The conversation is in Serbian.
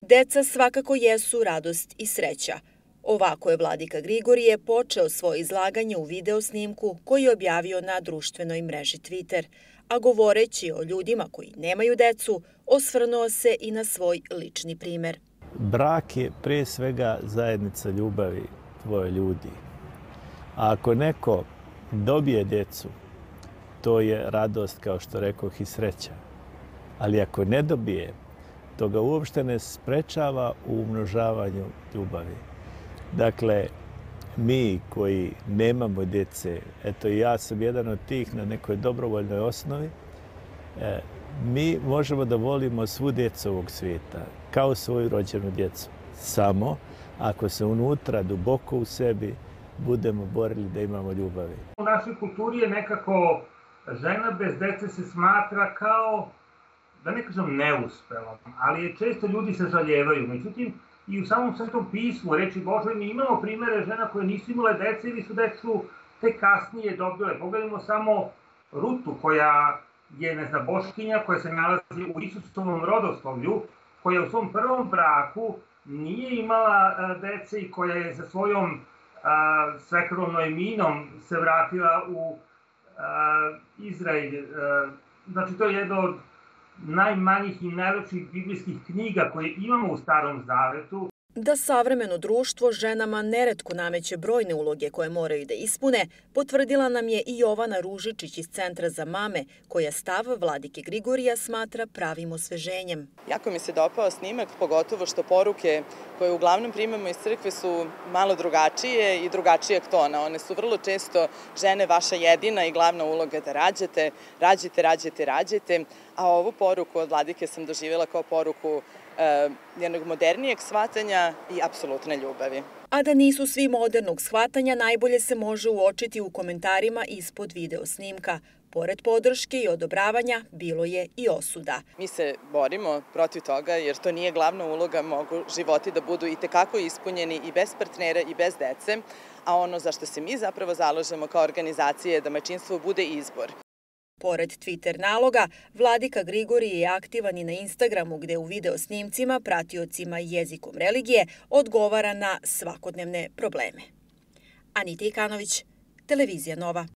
Deca svakako jesu radost i sreća. Ovako je vladika Grigorije počeo svoje izlaganje u video snimku koji je objavio na društvenoj mreži Twitter, a govoreći o ljudima koji nemaju decu, osvrnuo se i na svoj lični primer. Brak je prije svega zajednica ljubavi dvoje ljudi. A ako neko dobije djecu, to je radost, kao što rekoh, i sreća. Ali ako ne dobije, to ga uopšte ne sprečava u umnožavanju ljubavi. Dakle, mi koji nemamo djece, eto i ja sam jedan od tih na nekoj dobrovoljnoj osnovi, mi možemo da volimo svu djecu ovog svijeta, kao svoju rođenu djecu. Samo ako se unutra, duboko u sebi, budemo borili da imamo ljubavi. U našoj kulturi je nekako žena bez dece se smatra kao, da ne kažem neuspelom, ali često ljudi se žaljevaju. Međutim, i u samom Svetom pismu, reči Božoj, mi imamo primere žena koje nisu imale dece ili su decu tek kasnije dobile. Pogledajmo samo Rutu, koja je boškinja, koja se nalazi u Isusovom rodoslovlju, koja u svom prvom braku nije imala dece i koja je sa svojom svekrom Noeminom se vratila u Izrael. Znači, to je jedna od najmanjih i najlepših biblijskih knjiga koje imamo u Starom Zavetu. Da savremeno društvo ženama neretko nameće brojne uloge koje moraju da ispune, potvrdila nam je i Jovana Ružičić iz Centra za mame, koja stav vladike Grigorija smatra pravim osveženjem. Jako mi se dopao snimak, pogotovo što poruke koje uglavnom primamo iz crkve su malo drugačije i drugačijeg tona. One su vrlo često žene vaša jedina i glavna uloga da rađate, rađite, rađite, rađite, a ovu poruku od vladike sam doživjela kao poruku jednog modernijeg shvatanja i apsolutne ljubavi. A da nisu svi modernog shvatanja, najbolje se može uočiti u komentarima ispod video snimka. Pored podrške i odobravanja, bilo je i osuda. Mi se borimo protiv toga jer to nije glavna uloga, mogu životi da budu itekako ispunjeni i bez partnera i bez dece, a ono za što se mi zapravo zalažemo kao organizacije je da majčinstvo bude izbor. Pored Twitter naloga, vladika Grigorije je aktivan i na Instagramu gde u video snimcima pratiocima jezikom religije odgovara na svakodnevne probleme. Anita Ikanović, Televizija Nova.